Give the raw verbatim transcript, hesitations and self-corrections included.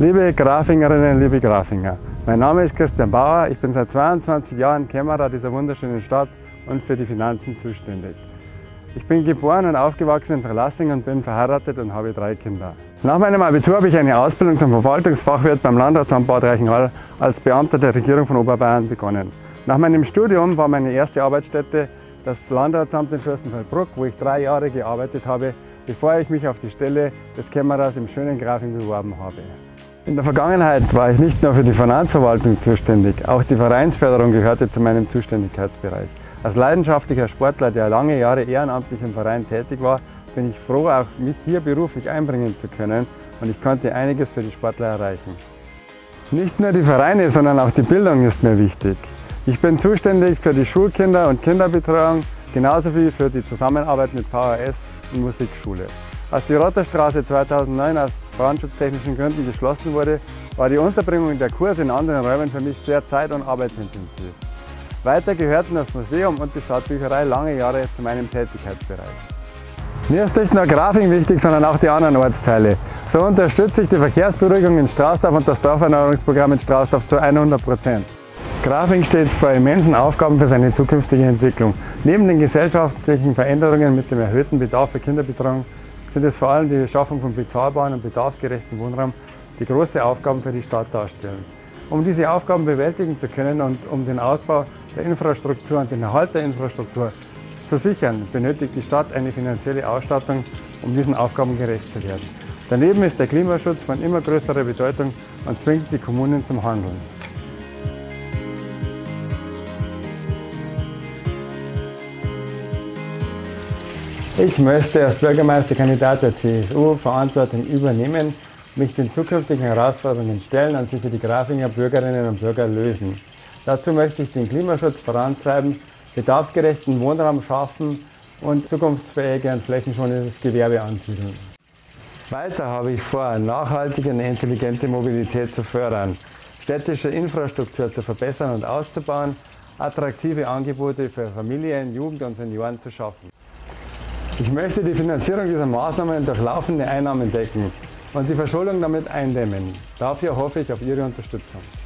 Liebe Grafingerinnen, liebe Grafinger, mein Name ist Christian Bauer, ich bin seit zweiundzwanzig Jahren Kämmerer dieser wunderschönen Stadt und für die Finanzen zuständig. Ich bin geboren und aufgewachsen in Verlassing und bin verheiratet und habe drei Kinder. Nach meinem Abitur habe ich eine Ausbildung zum Verwaltungsfachwirt beim Landratsamt Bad Reichenhall als Beamter der Regierung von Oberbayern begonnen. Nach meinem Studium war meine erste Arbeitsstätte das Landratsamt in Fürstenfeldbruck, wo ich drei Jahre gearbeitet habe, bevor ich mich auf die Stelle des Kämmerers im schönen Grafing beworben habe. In der Vergangenheit war ich nicht nur für die Finanzverwaltung zuständig, auch die Vereinsförderung gehörte zu meinem Zuständigkeitsbereich. Als leidenschaftlicher Sportler, der lange Jahre ehrenamtlich im Verein tätig war, bin ich froh, auch mich hier beruflich einbringen zu können und ich konnte einiges für die Sportler erreichen. Nicht nur die Vereine, sondern auch die Bildung ist mir wichtig. Ich bin zuständig für die Schulkinder- und Kinderbetreuung, genauso wie für die Zusammenarbeit mit V H S und Musikschule. Als die Rotterstraße zweitausendneun aus brandschutztechnischen Gründen geschlossen wurde, war die Unterbringung der Kurse in anderen Räumen für mich sehr zeit- und arbeitsintensiv. Weiter gehörten das Museum und die Stadtbücherei lange Jahre zu meinem Tätigkeitsbereich. Mir ist nicht nur Grafing wichtig, sondern auch die anderen Ortsteile. So unterstütze ich die Verkehrsberuhigung in Straßdorf und das Dorferneuerungsprogramm in Straßdorf zu hundert Prozent. Grafing steht vor immensen Aufgaben für seine zukünftige Entwicklung. Neben den gesellschaftlichen Veränderungen mit dem erhöhten Bedarf für Kinderbetreuung sind es vor allem die Schaffung von bezahlbaren und bedarfsgerechten Wohnraum, die große Aufgaben für die Stadt darstellen. Um diese Aufgaben bewältigen zu können und um den Ausbau der Infrastruktur und den Erhalt der Infrastruktur zu sichern, benötigt die Stadt eine finanzielle Ausstattung, um diesen Aufgaben gerecht zu werden. Daneben ist der Klimaschutz von immer größerer Bedeutung und zwingt die Kommunen zum Handeln. Ich möchte als Bürgermeisterkandidat der C S U Verantwortung übernehmen, mich den zukünftigen Herausforderungen stellen und sie für die Grafinger Bürgerinnen und Bürger lösen. Dazu möchte ich den Klimaschutz vorantreiben, bedarfsgerechten Wohnraum schaffen und zukunftsfähige und flächenschonendes Gewerbe ansiedeln. Weiter habe ich vor, nachhaltige und intelligente Mobilität zu fördern, städtische Infrastruktur zu verbessern und auszubauen, attraktive Angebote für Familien, Jugend und Senioren zu schaffen. Ich möchte die Finanzierung dieser Maßnahmen durch laufende Einnahmen decken und die Verschuldung damit eindämmen. Dafür hoffe ich auf Ihre Unterstützung.